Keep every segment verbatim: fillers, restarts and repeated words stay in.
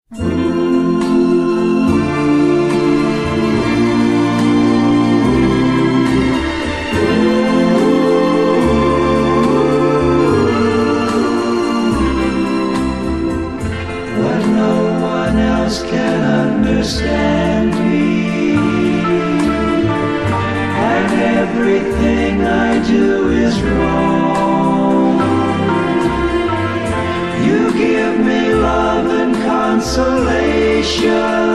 Can understand me, and everything I do is wrong. You give me love and consolation.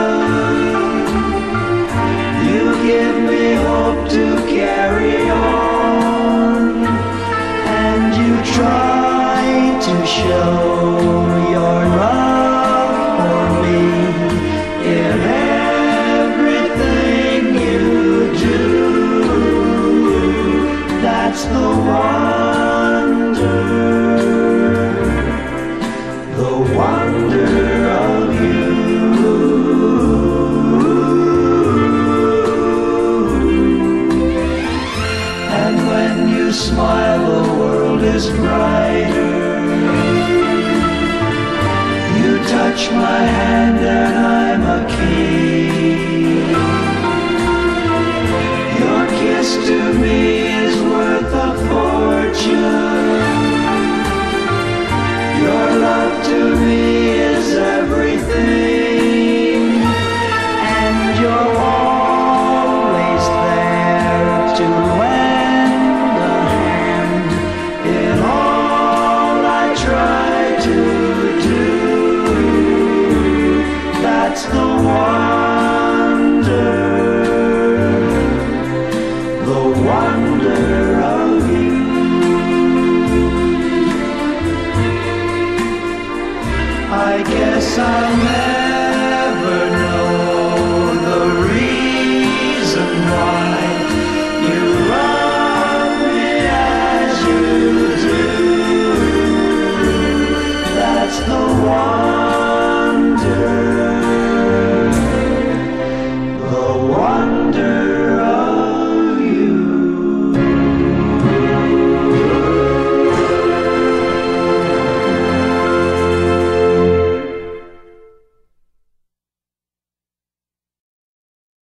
You give me hope to carry on, and you try to show your love for me in everything you do. That's the wonder, the wonder of you. And when you smile, the world is brighter. You touch my hand and I'm a king. Your kiss to me is worth a fortune. Your love to me is everything, and you're always there to lend a hand in all I try to do. That's the wonder, the wonder of you. I guess I'll